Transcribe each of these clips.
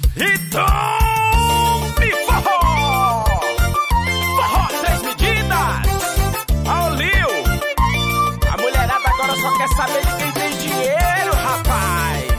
Então, me forró! Forró 6 medidas! Ao Lio! A mulherada agora só quer saber de quem tem dinheiro, rapaz!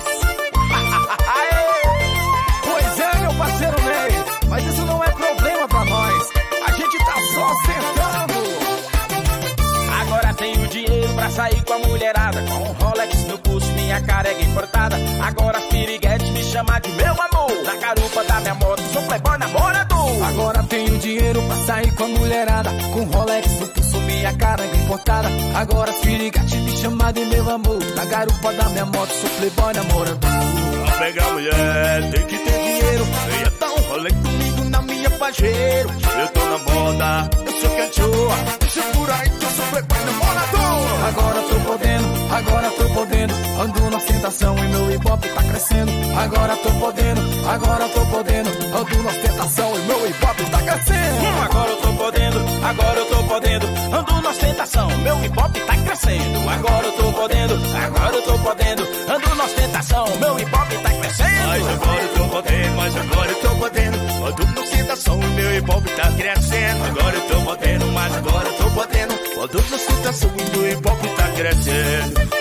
Pois é, meu parceiro Ney, mas isso não é problema pra nós. A gente tá só sentando. Agora tenho dinheiro pra sair com a mulherada, com um Rolex no pulso, minha carega importada. Agora as piriguetes me chamam de meu amor. Na garupa da minha moto, sou playboy namorador. Agora tenho dinheiro pra sair com a mulherada, com Rolex no pulso, minha caranga importada. Agora as piriguetes me chamam de meu amor. Na garupa da minha moto, sou playboy namorador. Pra pegar mulher tem que ter dinheiro. Venha dar um rolê comigo na minha Pajero. Eu tô na moda, eu sou cachorra. Deixa por aí que eu sou playboy namorador. Agora tô podendo, agora tô podendo. Ando na ostentação e meu hip-hop tá crescendo. Agora tô podendo, agora tô podendo. Ando na ostentação e meu hip-hop tá crescendo. Agora eu tô podendo, agora eu tô podendo. Ando na ostentação, meu hip-hop tá crescendo. Agora eu tô podendo, agora eu tô podendo. Ando na ostentação, meu hip-hop tá crescendo. Mas agora eu tô podendo, mas agora eu tô podendo. Ando na ostentação e meu hip-hop tá crescendo. Agora eu tô podendo, mas agora eu tô podendo. Ando na ostentação e meu hip-hop tá crescendo.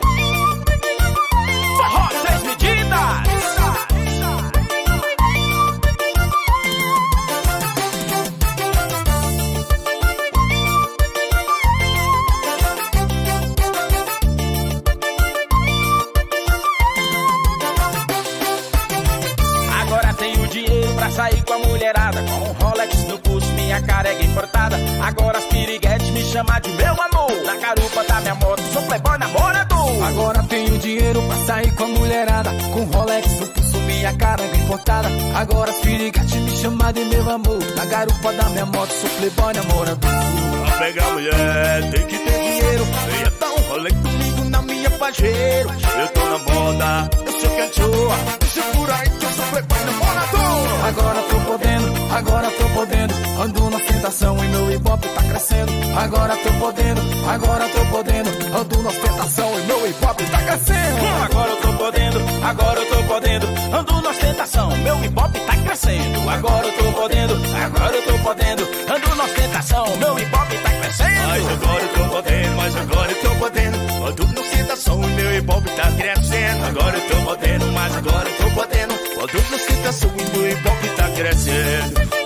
Forró 6 medidas! Agora tenho dinheiro pra sair com a mulherada, com um Rolex no pulso, minha carega importada. Agora as piriguetes me chamam de meu amor. Na garupa da minha moto, sou playboy namorador. Agora tenho dinheiro pra sair com a mulherada, com Rolex no pulso, minha caranga importada. Agora as piriguetes me chamam de meu amor. Na garupa da minha moto, sou playboy namorador. Pra pegar mulher tem que ter dinheiro. Venha dar um rolê comigo na minha Pajero. Eu tô na moda, eu sou cachorra. Deixa por aí que eu sou playboy namorador. Agora tô podendo, agora tô podendo. Ando na ostentação e meu hip-hop tá crescendo. Agora tô podendo, agora tô podendo. Ando na ostentação e meu hip-hop tá crescendo. Agora eu tô podendo, agora eu tô podendo. Ando na ostentação, meu hip-hop tá crescendo. Agora eu tô podendo, agora eu tô podendo. Ando na ostentação, meu hip-hop tá crescendo. Mas agora eu tô podendo, mas agora eu tô podendo. Ando na ostentação e meu hip-hop tá crescendo. Agora eu tô podendo, mas agora eu tô podendo. Ando na ostentação e meu hip-hop tá crescendo.